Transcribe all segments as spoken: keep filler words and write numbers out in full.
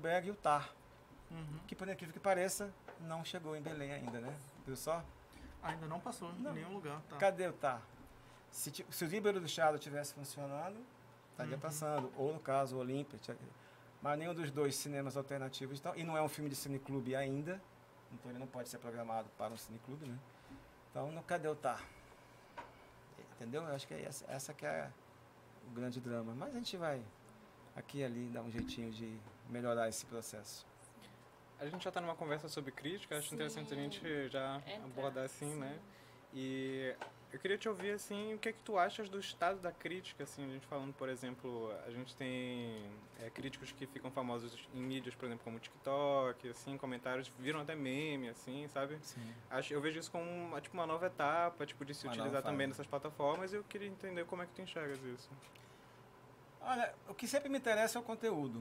Spielberg e o Tar, Uhum. que por incrível que pareça, não chegou em Belém ainda, né? Viu só? Ainda não passou Não. em nenhum lugar, tá? Cadê o Tar? Se, ti- se o Líbero do Shadow tivesse funcionando, estaria Uhum. passando. Ou no caso, o Olímpia. tinha- Mas nenhum dos dois cinemas alternativos estão. E não é um filme de cineclube ainda, então ele não pode ser programado para um cineclube, né? Então, no, cadê o Tar? Entendeu? Eu acho que é essa, essa que é o grande drama. Mas a gente vai aqui e ali dar um jeitinho de melhorar esse processo. A gente já está numa conversa sobre crítica, acho Sim. interessante a gente já Entra, abordar assim, sim. né? E eu queria te ouvir, assim, o que é que tu achas do estado da crítica, assim, a gente falando, por exemplo, a gente tem é, críticos que ficam famosos em mídias, por exemplo, como o TikTok, assim, comentários viram até meme, assim, sabe? Sim. Acho, eu vejo isso como uma, tipo, uma nova etapa, tipo, de se Uma utilizar nova também fase. dessas plataformas, e eu queria entender como é que tu enxergas isso. Olha, o que sempre me interessa é o conteúdo.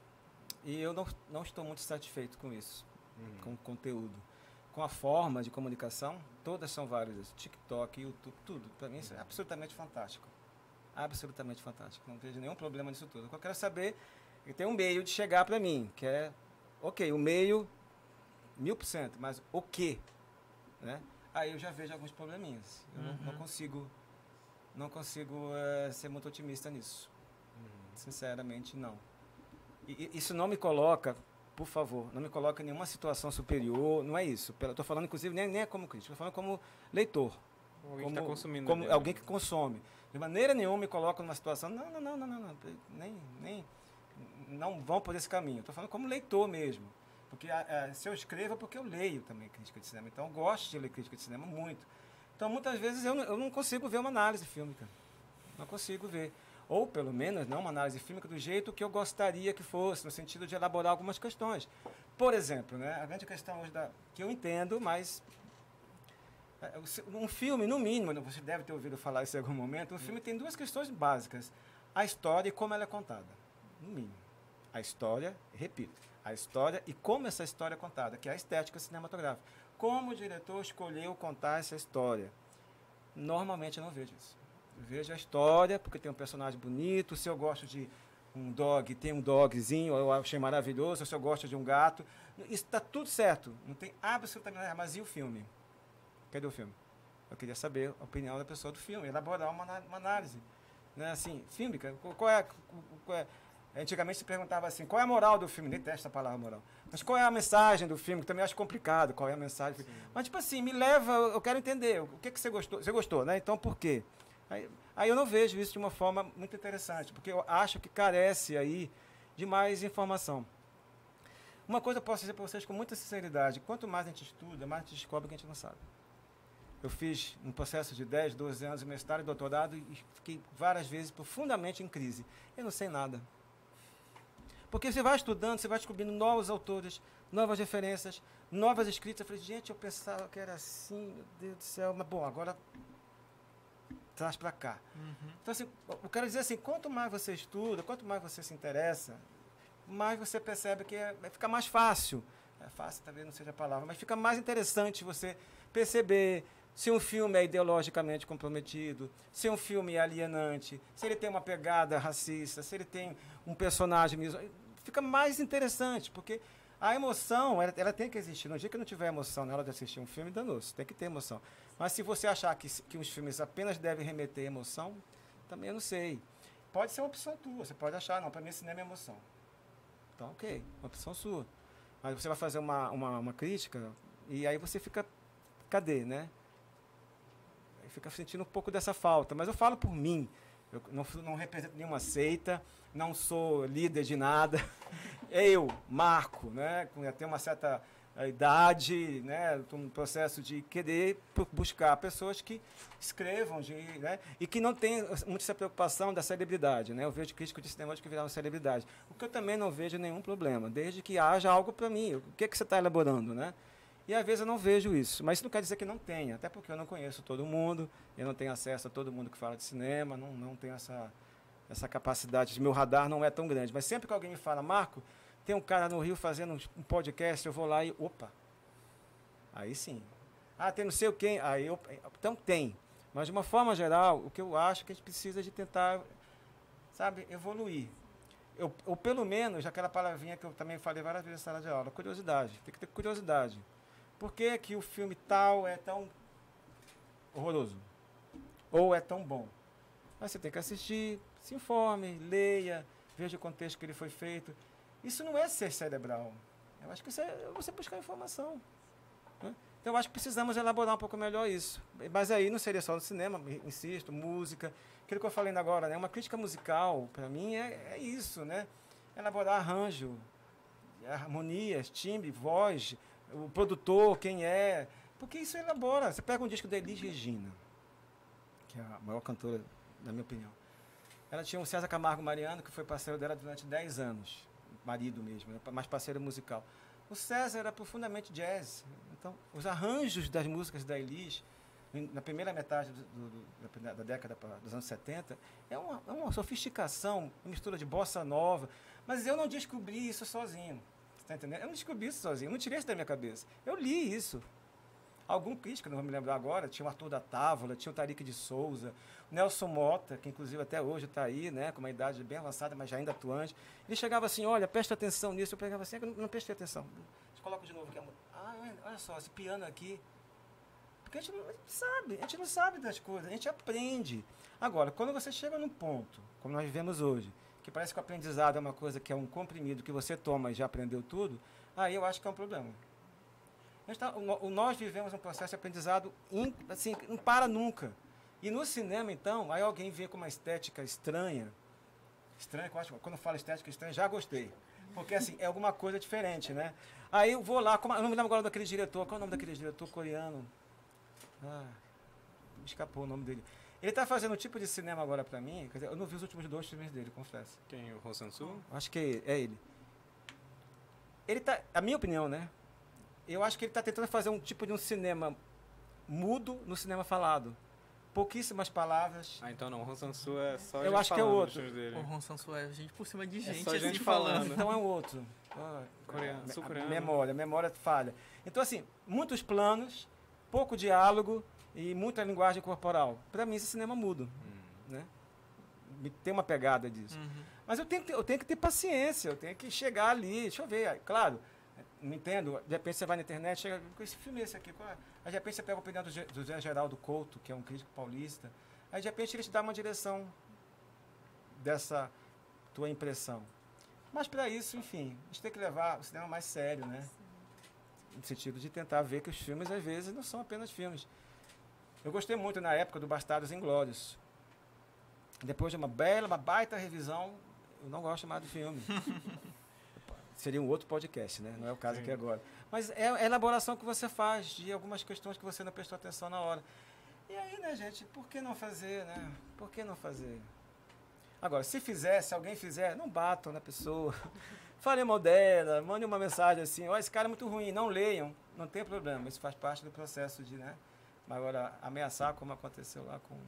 E eu não, não estou muito satisfeito com isso, Uhum. com o conteúdo. Com a forma de comunicação, todas são válidas. TikTok, YouTube, tudo. Para mim isso é absolutamente fantástico. Absolutamente fantástico. Não vejo nenhum problema nisso tudo. O que eu quero saber é que tem um meio de chegar para mim, que é, ok, o meio, mil por cento, mas o quê? Né? Aí eu já vejo alguns probleminhas. Eu não, não Uhum. consigo, não consigo eh, ser muito otimista nisso. Sinceramente, não. E, e isso não me coloca, por favor, não me coloca em nenhuma situação superior, não é isso. Eu estou falando, inclusive, nem, nem é como crítico, estou falando como leitor. Alguém Como, que está consumindo. como ali, né? alguém que consome. De maneira nenhuma me coloca numa situação, não, não, não, não, não, não nem, nem, não vão por esse caminho. Estou falando como leitor mesmo. Porque a, a, se eu escrevo é porque eu leio também crítica de cinema. Então eu gosto de ler crítica de cinema muito. Então muitas vezes eu, não- eu não consigo ver uma análise fílmica. Não consigo ver. Ou, pelo menos, não uma análise fílmica do jeito que eu gostaria que fosse, no sentido de elaborar algumas questões. Por exemplo, né, a grande questão hoje da, que eu entendo, mas é, um filme, no mínimo, você deve ter ouvido falar isso em algum momento, um filme tem duas questões básicas. A história e como ela é contada. No mínimo. A história, repito, a história e como essa história é contada, que é a estética cinematográfica. Como o diretor escolheu contar essa história. Normalmente eu não vejo isso. Eu vejo a história, porque tem um personagem bonito, se eu gosto de um dog, tem um dogzinho, eu achei maravilhoso, se eu gosto de um gato. Isso está tudo certo, não tem absolutamente nada. Mas e o filme? Cadê o filme? Eu queria saber a opinião da pessoa do filme, elaborar uma, uma análise. Né? Assim, filme, qual é, qual é... Antigamente se perguntava assim, qual é a moral do filme? Detesto a palavra moral. Mas qual é a mensagem do filme? Que também acho complicado, qual é a mensagem. Sim. Mas, tipo assim, me leva, eu quero entender, o que, que você gostou? Você gostou, né? Então, por quê? Aí, aí eu não vejo isso de uma forma muito interessante, porque eu acho que carece aí de mais informação. Uma coisa eu posso dizer para vocês com muita sinceridade, quanto mais a gente estuda, mais a gente descobre que a gente não sabe. Eu fiz um processo de dez, doze anos de mestrado e doutorado e fiquei várias vezes profundamente em crise. Eu não sei nada. Porque você vai estudando, você vai descobrindo novos autores, novas referências, novas escritas. Eu falei, gente, eu pensava que era assim, meu Deus do céu. Mas, bom, agora traz para cá. Uhum. Então, assim, eu quero dizer assim, quanto mais você estuda, quanto mais você se interessa, mais você percebe que é, fica mais fácil. É fácil, talvez não seja a palavra, mas fica mais interessante você perceber se um filme é ideologicamente comprometido, se um filme é alienante, se ele tem uma pegada racista, se ele tem um personagem mesmo. Fica mais interessante, porque a emoção, ela, ela tem que existir. No dia que não tiver emoção na hora de assistir um filme, danou-se, tem que ter emoção. Mas se você achar que, que os filmes apenas devem remeter emoção, também eu não sei. Pode ser uma opção tua, você pode achar, não, para mim cinema é emoção. Então, ok, uma opção sua. Mas você vai fazer uma, uma, uma crítica e aí você fica, cadê, né? Aí fica sentindo um pouco dessa falta. Mas eu falo por mim. Eu não, não represento nenhuma seita, não sou líder de nada. Eu, Marco, né, tenho uma certa idade, né, estou no processo de querer buscar pessoas que escrevam de, né, e que não tenham muito essa preocupação da celebridade. Né? Eu vejo críticos de cinema que viraram celebridade. O que eu também não vejo nenhum problema, desde que haja algo para mim. O que, é que você está elaborando, né? E às vezes eu não vejo isso, mas isso não quer dizer que não tenha, até porque eu não conheço todo mundo, eu não tenho acesso a todo mundo que fala de cinema, não, não tenho essa, essa capacidade, meu radar não é tão grande. Mas sempre que alguém me fala, Marco, tem um cara no Rio fazendo um podcast, eu vou lá e, opa, aí sim. Ah, tem não sei o quê, aí eu, então tem. Mas de uma forma geral, o que eu acho é que a gente precisa de tentar, sabe, evoluir. eu, ou pelo menos aquela palavrinha que eu também falei várias vezes na sala de aula, curiosidade. Tem que ter curiosidade. Por que que o filme tal é tão horroroso? Ou é tão bom? Mas você tem que assistir, se informe, leia, veja o contexto que ele foi feito. Isso não é ser cerebral. Eu acho que isso é você buscar informação. Né? Então, eu acho que precisamos elaborar um pouco melhor isso. Mas aí não seria só no cinema, insisto, música. Aquilo que eu falei ainda agora, né? Uma crítica musical, para mim, é, é isso, né? Elaborar arranjo, harmonias, timbre, voz, o produtor, quem é. Porque isso elabora. Você pega um disco da Elis Regina, que é a maior cantora, na minha opinião. Ela tinha um César Camargo Mariano, que foi parceiro dela durante dez anos. Marido mesmo, né? Mais parceiro musical. O César era profundamente jazz. Então, os arranjos das músicas da Elis, na primeira metade do, do, da, da década dos anos setenta, é uma, é uma sofisticação, uma mistura de bossa nova. Mas eu não descobri isso sozinho. Você está entendendo? Eu não descobri isso sozinho, eu não tirei isso da minha cabeça. Eu li isso. Algum crítico, não vou me lembrar agora, tinha o Arthur da Távola, tinha o Tariq de Souza, o Nelson Mota, que inclusive até hoje está aí, né, com uma idade bem avançada, mas já ainda atuante. Ele chegava assim, olha, presta atenção nisso. Eu pegava assim, não, não prestei atenção. Coloca de novo aqui, amor. Ah, olha só, esse piano aqui. Porque a gente não sabe, a gente não sabe das coisas, a gente aprende. Agora, quando você chega num ponto, como nós vivemos hoje, que parece que o aprendizado é uma coisa que é um comprimido que você toma e já aprendeu tudo, aí eu acho que é um problema. Tá, o, o, nós vivemos um processo de aprendizado in, assim, não para nunca. E no cinema, então, aí alguém vê com uma estética estranha, estranha, que eu acho, quando eu falo estética estranha, já gostei. Porque, assim, é alguma coisa diferente, né? Aí eu vou lá, como, eu não me lembro agora daquele diretor, qual é o nome daquele diretor coreano? Ah, me escapou o nome dele. Ele está fazendo um tipo de cinema agora para mim, quer dizer, eu não vi os últimos dois filmes dele, confesso. Quem? O Hong Sang-soo? Acho que é ele. Ele tá, a minha opinião, né? Eu acho que ele está tentando fazer um tipo de um cinema mudo no cinema falado. Pouquíssimas palavras. Ah, então não, o Hong Sang-soo é só eu gente acho que é outro. O Hong Sang-soo é gente por cima de gente, é só assim, gente falando. falando. Então é o outro. Ah, coreano, a, sul-coreano. A memória, a memória falha. Então, assim, muitos planos, pouco diálogo e muita linguagem corporal. Para mim, esse cinema mudo. Hum. Né? Tem uma pegada disso. Uhum. Mas eu tenho, que ter, eu tenho que ter paciência, eu tenho que chegar ali. Deixa eu ver, claro. Não entendo, de repente você vai na internet, chega com esse filme esse aqui, qual é? Aí de repente você pega a opinião do, do Zé Geraldo Couto, que é um crítico paulista, aí de repente ele te dá uma direção dessa tua impressão. Mas para isso, enfim, a gente tem que levar o cinema mais sério, né? No sentido de tentar ver que os filmes, às vezes, não são apenas filmes. Eu gostei muito na época do Bastardos Inglórios. Depois de uma bela, uma baita revisão, eu não gosto mais do filme. Seria um outro podcast, né? Não é o caso Sim. aqui agora. Mas é a elaboração que você faz de algumas questões que você não prestou atenção na hora. E aí, né, gente, por que não fazer, né? Por que não fazer? Agora, se fizer, se alguém fizer, não batam na pessoa. Falem mal dela, mandem uma mensagem assim, ó, oh, esse cara é muito ruim, não leiam. Não tem problema, isso faz parte do processo de, né? Mas agora, ameaçar como aconteceu lá com...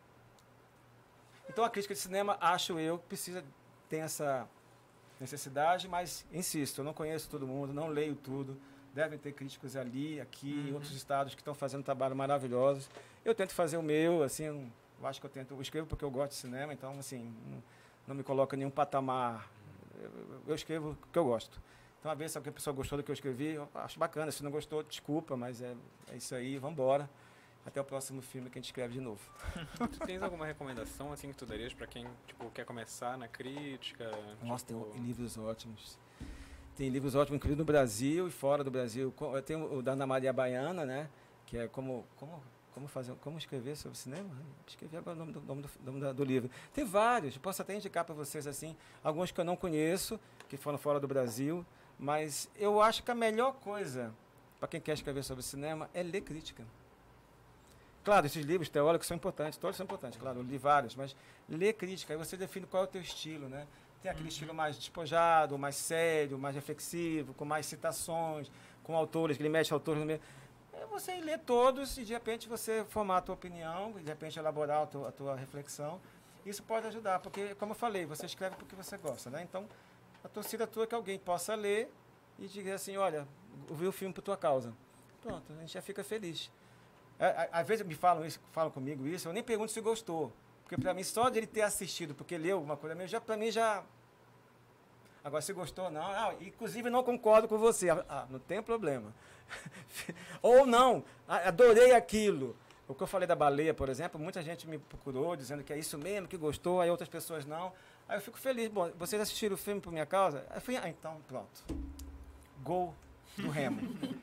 Então, a crítica de cinema, acho eu, precisa ter essa... necessidade, mas insisto, eu não conheço todo mundo, não leio tudo, devem ter críticos ali, aqui, uhum. em outros estados que estão fazendo um trabalho maravilhoso. Eu tento fazer o meu, assim, eu acho que eu tento, eu escrevo porque eu gosto de cinema, então, assim, não, não me coloca em nenhum patamar, eu, eu escrevo porque eu gosto. Então, às vezes, se a pessoa gostou do que eu escrevi, eu acho bacana, se não gostou, desculpa, mas é, é isso aí, vamos embora. Até o próximo filme que a gente escreve de novo. Tu tens alguma recomendação assim que tu darias para quem tipo, quer começar na crítica? Nossa, tipo... tem livros ótimos. Tem livros ótimos, inclusive no Brasil e fora do Brasil. Eu tenho o da Ana Maria Baiana, né? Que é como, como, como, fazer, como escrever sobre cinema. Escrevi agora o nome do, nome do, nome do livro. Tem vários, posso até indicar para vocês assim, alguns que eu não conheço, que foram fora do Brasil. Mas eu acho que a melhor coisa para quem quer escrever sobre cinema é ler crítica. Claro, esses livros teóricos são importantes, todos são importantes, claro, eu li vários, mas ler crítica, aí você define qual é o teu estilo, né? Tem aquele uhum. estilo mais despojado, mais sério, mais reflexivo, com mais citações, com autores, que ele mexe autores no meio. É você ler todos e, de repente, você formar a tua opinião, de repente, elaborar a tua, a tua reflexão. Isso pode ajudar, porque, como eu falei, você escreve porque você gosta, né? Então, a torcida tua é que alguém possa ler e dizer assim, olha, eu vi o filme por tua causa. Pronto, a gente já fica feliz. Às vezes me falam isso, falam comigo isso, eu nem pergunto se gostou. Porque para mim, só de ele ter assistido, porque leu alguma coisa, já, para mim já, Agora, se gostou ou não, ah, inclusive não concordo com você. Ah, não tem problema. Ou não, adorei aquilo. O que eu falei da baleia, por exemplo, muita gente me procurou dizendo que é isso mesmo, que gostou, aí outras pessoas não. Aí eu fico feliz. Bom, vocês assistiram o filme por minha causa? Aí eu fui, ah, então, pronto. Gol do Remo.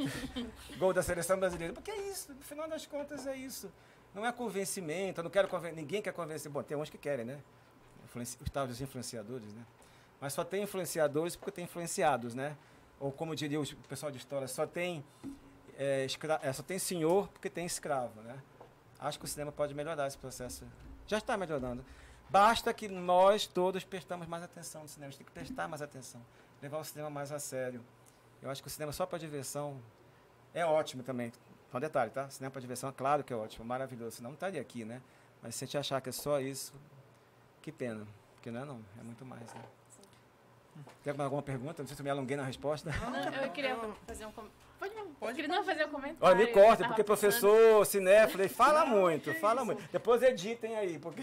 Gol da seleção brasileira. Porque é isso, no final das contas é isso. Não é convencimento, eu não quero convencer, ninguém quer convencer. Bom, tem uns que querem, né? Influenci, os tal dos influenciadores, né? Mas só tem influenciadores porque tem influenciados, né? Ou como diria o pessoal de história, só tem, é, escra, é, só tem senhor porque tem escravo, né? Acho que o cinema pode melhorar esse processo. Já está melhorando. Basta que nós todos prestamos mais atenção no cinema. A gente tem que prestar mais atenção. Levar o cinema mais a sério. Eu acho que o cinema só para diversão é ótimo também. Só um detalhe, tá? Cinema para diversão, claro que é ótimo, maravilhoso. Senão não estaria aqui, né? Mas se a gente achar que é só isso, que pena. Porque não é não, é muito mais, né? Tem alguma pergunta? Não sei se eu me alonguei na resposta. Não, eu queria fazer um comentário. Pode, pode, eu queria não fazer um comentário. Olha, me corta, porque professor, cinéfilo, fala muito, fala muito. Depois editem aí, porque...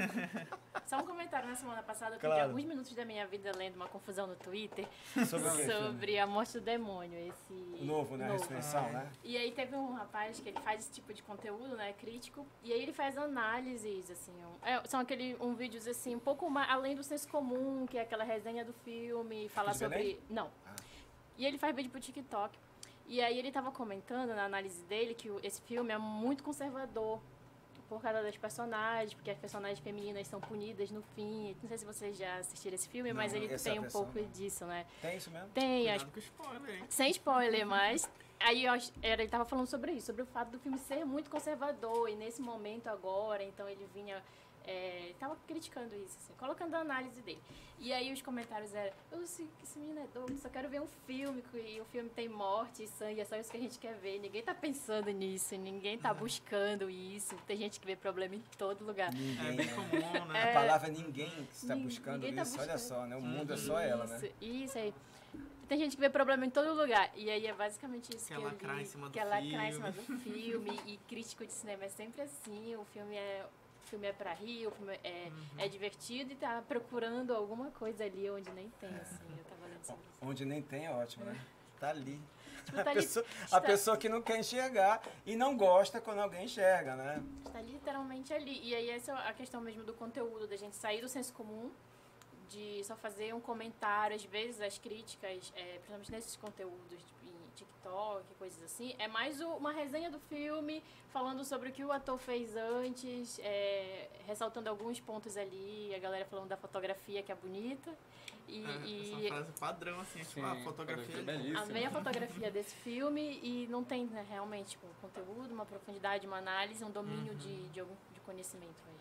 Só um comentário. Na semana passada eu claro. perdi alguns minutos da minha vida lendo uma confusão no Twitter sobre, sobre a morte do demônio. Esse o novo, né? A ressurreição, né? E aí teve um rapaz que ele faz esse tipo de conteúdo, né? Crítico. E aí ele faz análises, assim. Um, é, são aquele, um vídeos, assim, um pouco mais, além do senso comum, que é aquela resenha do filme, falar sobre... Belém? Não. Ah. E ele faz vídeo pro TikTok. E aí ele tava comentando na análise dele que esse filme é muito conservador por causa das personagens, porque as personagens femininas são punidas no fim. Não sei se vocês já assistiram esse filme, não, mas ele tem um pouco não. disso, né? Tem isso mesmo? Tem. As... Com spoiler, hein? Sem spoiler, mas... Aí eu, era, ele tava falando sobre isso, sobre o fato do filme ser muito conservador, e nesse momento agora, então ele vinha... É, ele tava criticando isso, assim, colocando a análise dele. E aí os comentários eram, esse, esse menino é doido, só quero ver um filme, e o filme tem morte e sangue, é só isso que a gente quer ver. Ninguém tá pensando nisso, ninguém tá buscando isso. Tem gente que vê problema em todo lugar. Ninguém, é bem comum, né? É, a palavra ninguém que está buscando ninguém isso, tá buscando. Olha só, né? O mundo Isso, é só ela, né? Isso aí. Tem gente que vê problema em todo lugar. E aí é basicamente isso que que, ela eu cai li. em cima do que ela filme. cai em cima do filme. E crítico de cinema é sempre assim. O filme é, o filme é pra rir, o filme é, uhum. é divertido e tá procurando alguma coisa ali onde nem tem, assim. Eu tava lendo sobre isso. Onde nem tem é ótimo, né? Tá ali. Tipo, tá a, ali, pessoa, está, a pessoa que não quer enxergar e não gosta quando alguém enxerga, né? Está literalmente ali. E aí essa é a questão mesmo do conteúdo, da gente sair do senso comum, de só fazer um comentário, às vezes as críticas, é, principalmente nesses conteúdos tipo, em TikTok, coisas assim, é mais o, uma resenha do filme, falando sobre o que o ator fez antes, é, ressaltando alguns pontos ali, a galera falando da fotografia que é bonita. E, é, e essa frase padrão, assim, tipo, sim, a fotografia é belíssima. Amei a fotografia desse filme e não tem né, realmente tipo, um conteúdo, uma profundidade, uma análise, um domínio uhum. de, de, algum, de conhecimento mesmo.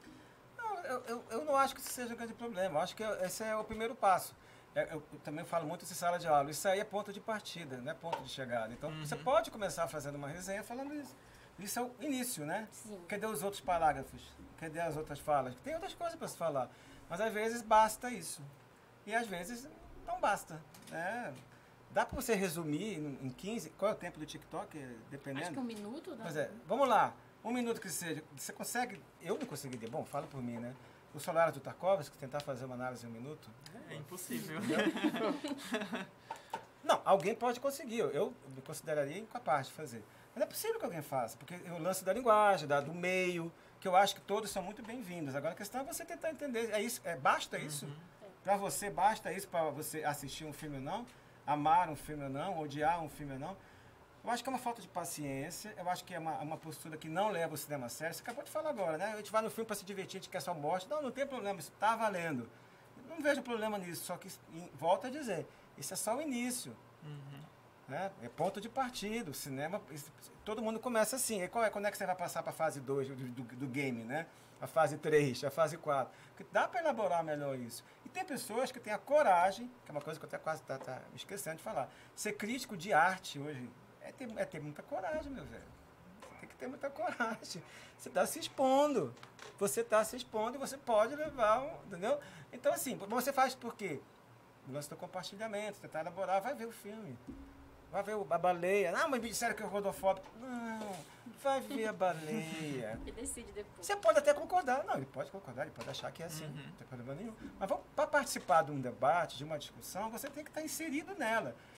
Eu, eu, eu não acho que isso seja um grande problema. Eu acho que esse é o primeiro passo. Eu, eu também falo muito de sala de aula. Isso aí é ponto de partida, não é ponto de chegada. Então, uhum. você pode começar fazendo uma resenha falando isso. Isso é o início, né? Sim. Cadê os outros parágrafos? Cadê as outras falas? Tem outras coisas para se falar. Mas, às vezes, basta isso. E, às vezes, não basta. Né? Dá para você resumir em quinze... Qual é o tempo do TikTok? Dependendo. Acho que um minuto. Dá. Pois é. Vamos lá. Um minuto que seja. Você consegue... Eu não conseguiria. Bom, fala por mim, né? O Solar do Tarkovsky, tentar fazer uma análise em um minuto? É impossível. Não, alguém pode conseguir. Eu, eu me consideraria incapaz de fazer. Mas é possível que alguém faça. Porque o lance da linguagem, da, do meio, que eu acho que todos são muito bem-vindos. Agora a questão é você tentar entender. É isso, é, basta isso? Uhum. Para você, basta isso para você assistir um filme ou não? Amar um filme ou não? Odiar um filme ou não? Eu acho que é uma falta de paciência, eu acho que é uma, uma postura que não leva o cinema a sério. Você acabou de falar agora, né? A gente vai no filme para se divertir, a gente quer só morte. Não, não tem problema, isso está valendo. Eu não vejo problema nisso, só que, volto a dizer, isso é só o início. Uhum. Né? É ponto de partida, o cinema, isso, todo mundo começa assim. E qual é, quando é que você vai passar para a fase dois do, do, do game, né? A fase três, a fase quatro. Porque dá para elaborar melhor isso. E tem pessoas que têm a coragem, que é uma coisa que eu até quase tá, tá me esquecendo de falar, ser crítico de arte hoje. É ter, é ter muita coragem, meu velho. Você tem que ter muita coragem. Você está se expondo. Você está se expondo e você pode levar um... Entendeu? Então, assim, você faz por quê? O lance do compartilhamento, tentar elaborar, vai ver o filme. vai ver a baleia. Ah, mas me disseram que é rodofóbico. Não, vai ver a baleia. E decide depois. Você pode até concordar. Não, ele pode concordar, ele pode achar que é assim, Uhum. não tem problema nenhum. Mas para participar de um debate, de uma discussão, você tem que estar inserido nela.